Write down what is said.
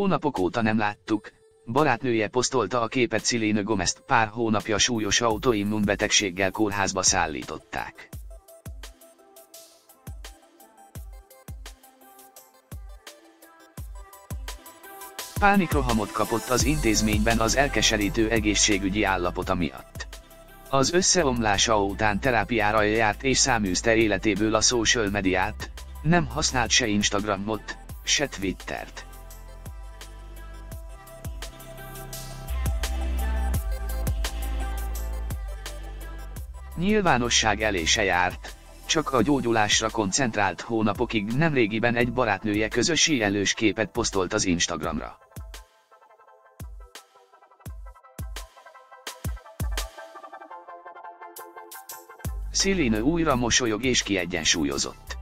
Hónapok óta nem láttuk, barátnője posztolta a képet. Selena Gomezt pár hónapja súlyos autoimmunbetegséggel kórházba szállították. Pánikrohamot kapott az intézményben az elkeserítő egészségügyi állapota miatt. Az összeomlása után terápiára járt és száműzte életéből a social mediát, nem használt se Instagramot, se Twittert. Nyilvánosság elé se járt, csak a gyógyulásra koncentrált. Hónapokig nemrégiben egy barátnője közös síelős képet posztolt az Instagramra. Selena újra mosolyog és kiegyensúlyozott.